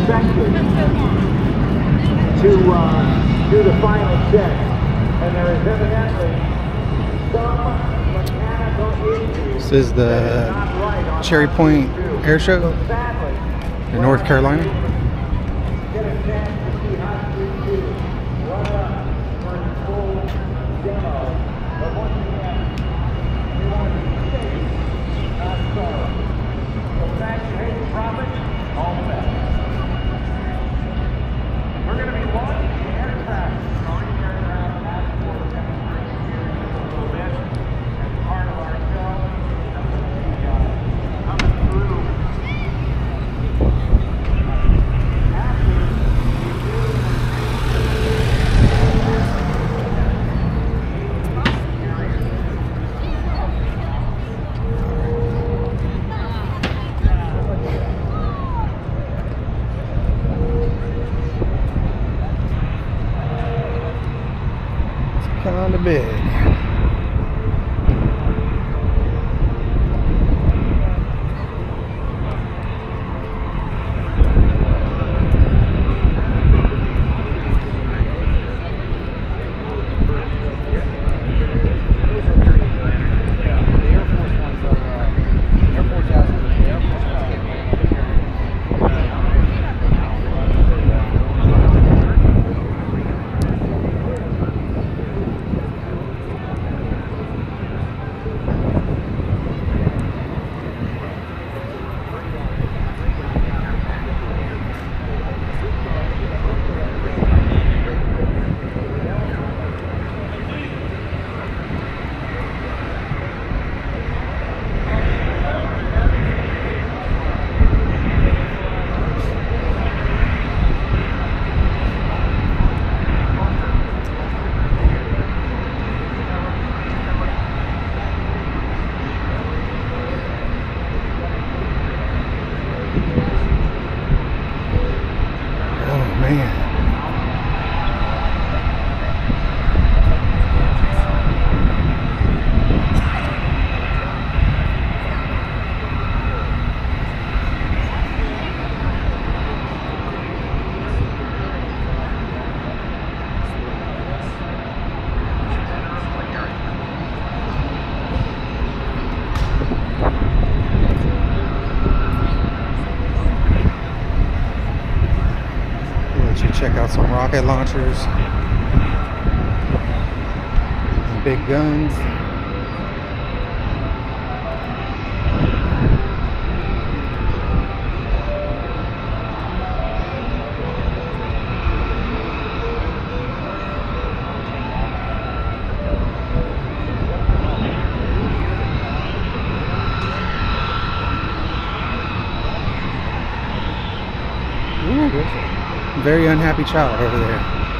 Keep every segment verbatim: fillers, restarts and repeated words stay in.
expected to uh, do the final check, and there is evidently some mechanical issues. This is the right Cherry Point Air Show in North Carolina. Get a chance to see Hot Street two run up for a full demo. But once again, we want to be safe, not sorry. So thank you, Hayden Profit, all the best. We're going to be launching the aircraft, launching the aircraft as for the demonstration here in just a little bit. As part of our show, I'm going to be uh, coming through. Kind of big. Check out some rocket launchers and big guns. Ooh, very unhappy child over there.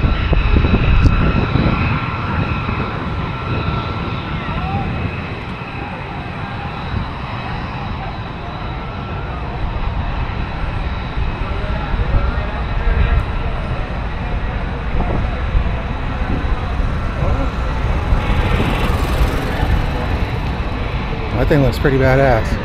That thing looks pretty badass.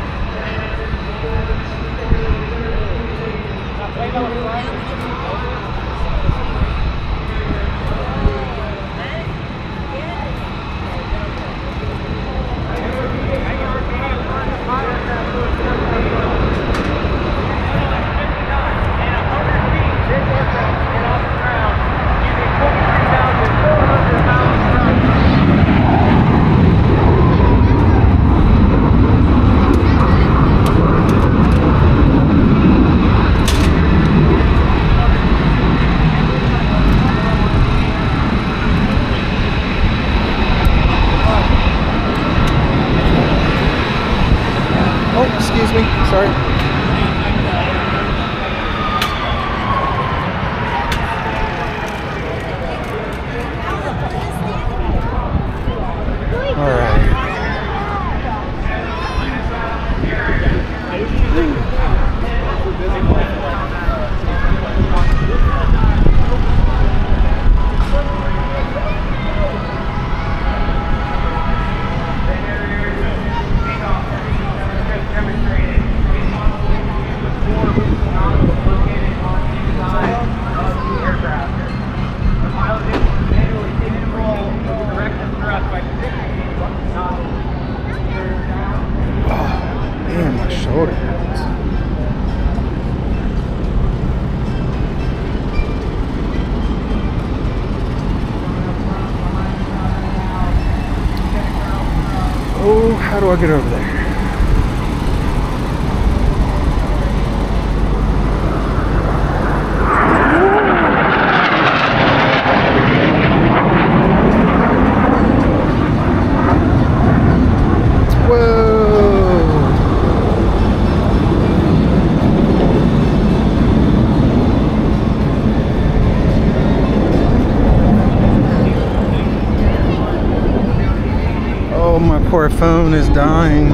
How do I get over there? My poor phone is dying.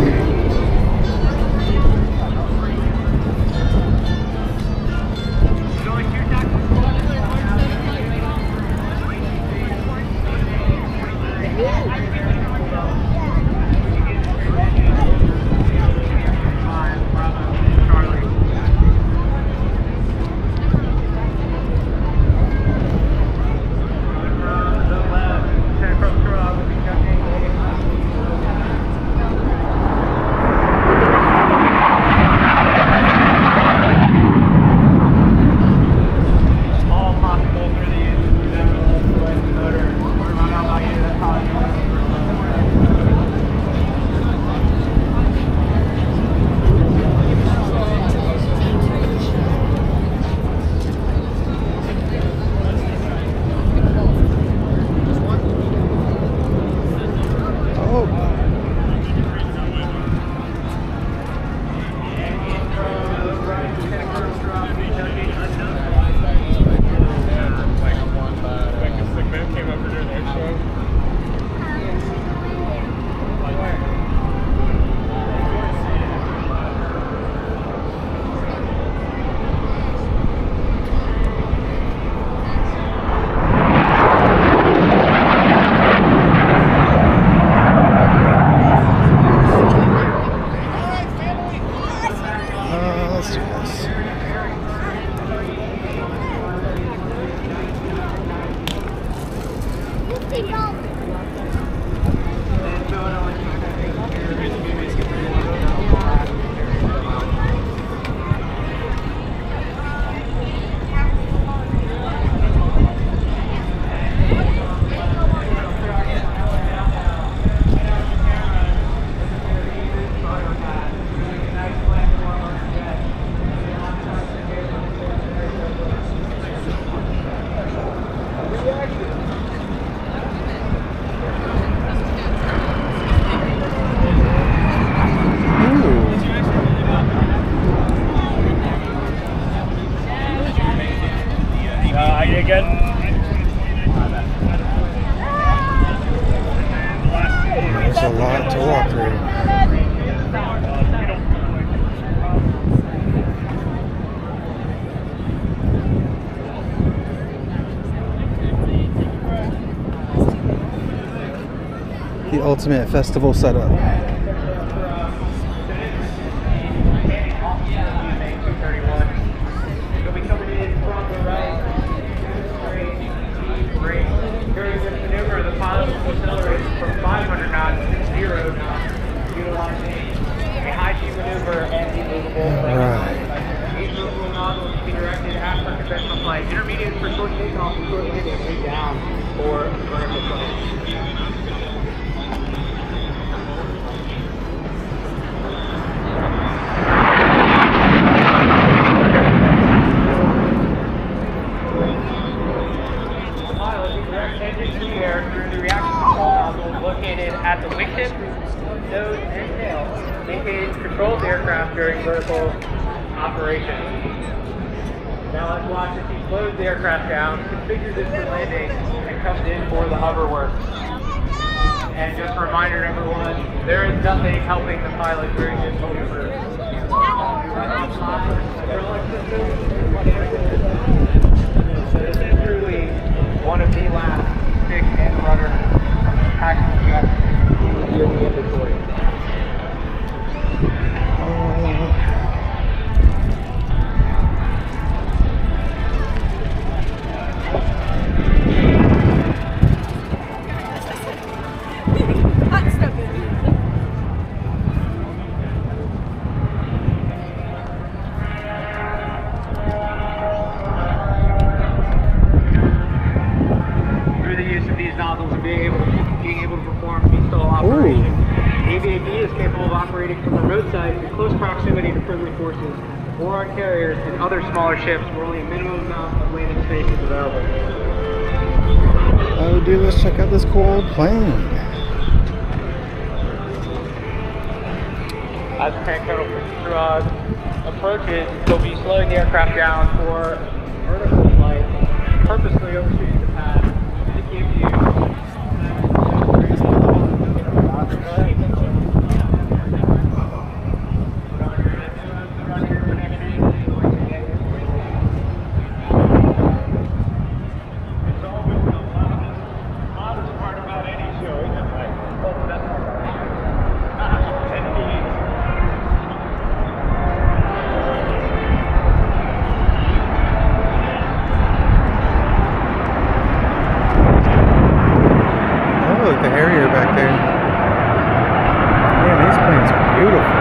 There's a lot to walk through. The ultimate festival setup. Intermediate for short takeoff and short landing, way down or vertical flight. Engine to the air through the reaction control nozzle located at the wingtip, nose, and tail, maintaining control of the aircraft during vertical operation. Now let's watch as he slows the aircraft down, configures it for landing, and comes in for the hover work. And just a reminder, number one, there is nothing helping the pilot during this maneuver. This is truly one of the last stick and rudder packages jets in the inventory. or on carriers and other smaller ships where only a minimum amount of landing space is available. Oh dude, let's check out this cool old plane. As the tank tunnel uh, approaches, we'll be slowing the aircraft down for vertical flight, purposely overshooting the pad to give you The Harrier back there. Man, these planes are beautiful.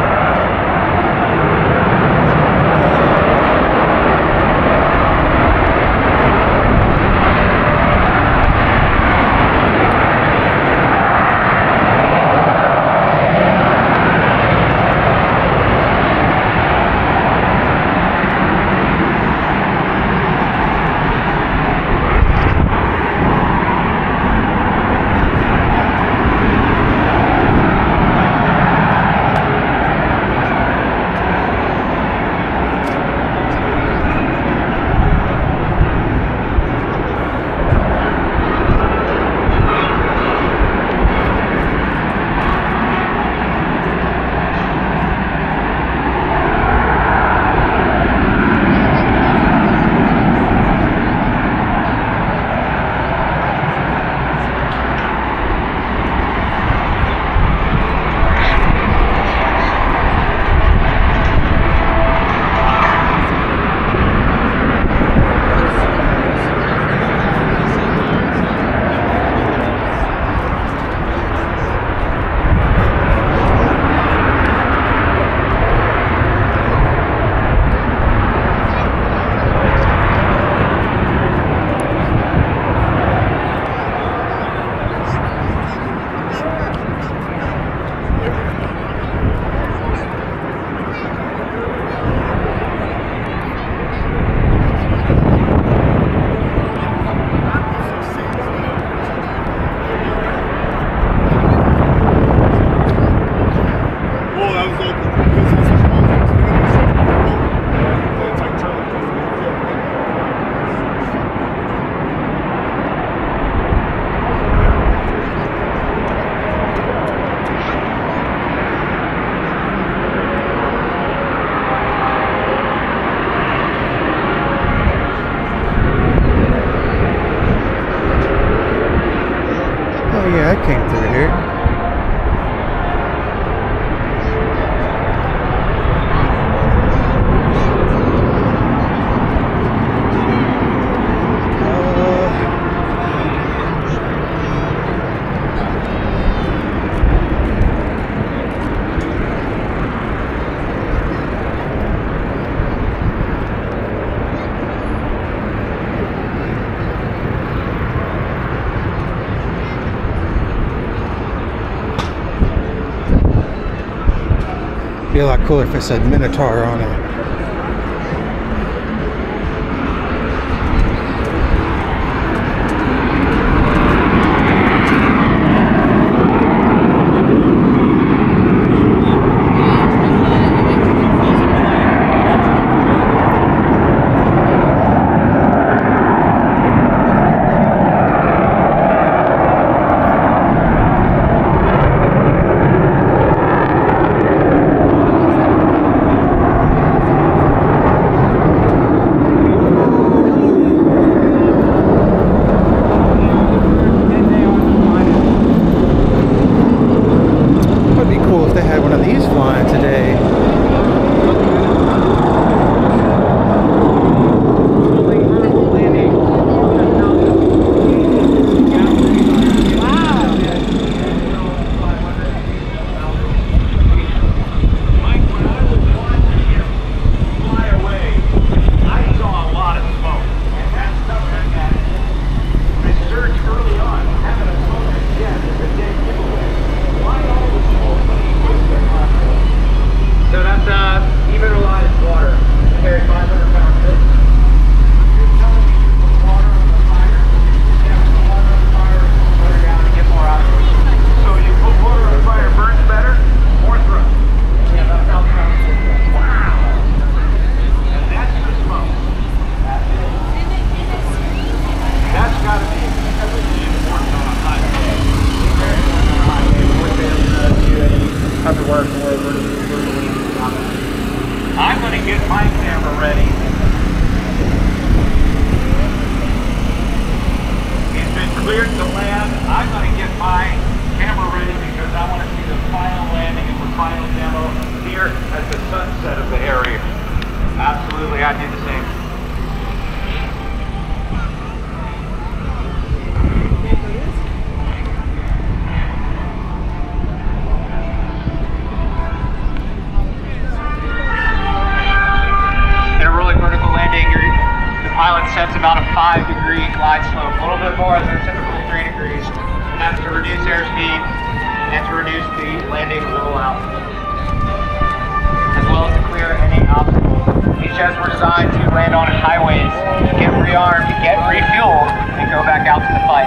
Yeah, I came through here. Be a lot cooler if it said Minotaur on it. eventually I'd do the same. In a rolling vertical landing, you're, the pilot sets about a five degree glide slope, a little bit more than a typical three degrees. And that's to reduce airspeed and to reduce the landing rollout, as well as to clear any obstacles. These jets were designed to land on highways, get rearmed, get refueled, and go back out to the fight.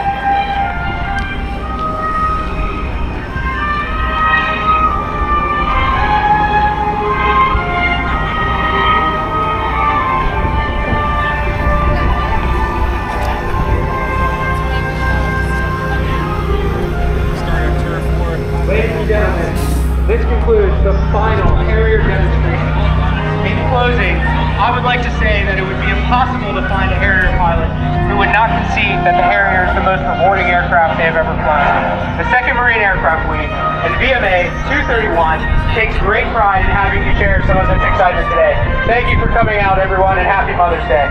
Ladies and gentlemen, this concludes the final Harrier demonstration. In closing, I would like to say that it would be impossible to find a Harrier pilot who would not concede that the Harrier is the most rewarding aircraft they have ever flown. The second Marine Aircraft Week and V M A two thirty-one takes great pride in having you share some of this excitement today. Thank you for coming out, everyone, and happy Mother's Day.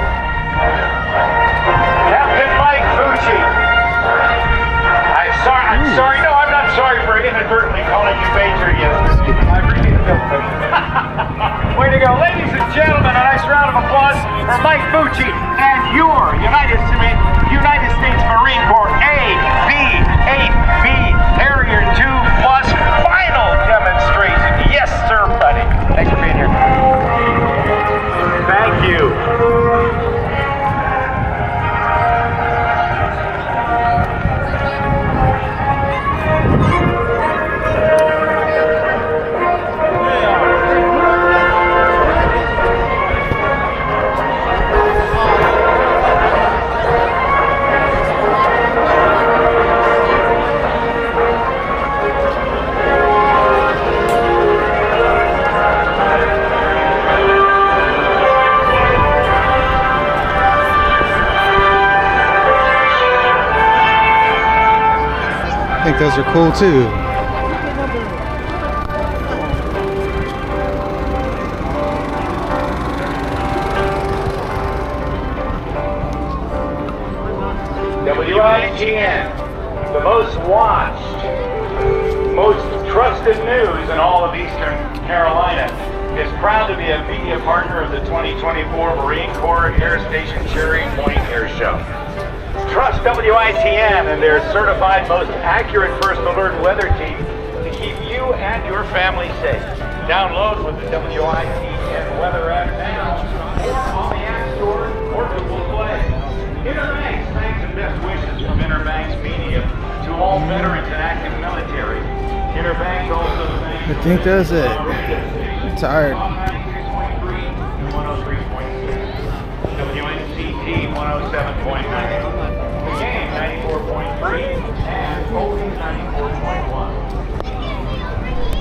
Captain Mike Fucci. I'm sorry, I'm sorry, no, I'm not sorry for inadvertently calling you Major yesterday. I appreciate the compliment. Way to go. Ladies and gentlemen, a nice round of applause for Mike Fucci and your United States, United States Marine Corps A V eight B Harrier two Plus final demonstration. Yes, sir, buddy. Thanks for being here. Thank you. I think those are cool too. W I G N, the most watched, most trusted news in all of Eastern Carolina, is proud to be a media partner of the twenty twenty-four Marine Corps Air Station Cherry Point Air Show. Trust W I T N and their certified most accurate first alert weather team to keep you and your family safe. Download with the W I T N weather app now or on the App Store or Google Play. Interbanks, thanks and best wishes from Interbanks Media to all veterans and active military. Interbanks also thanks. I think that's it. I'm tired.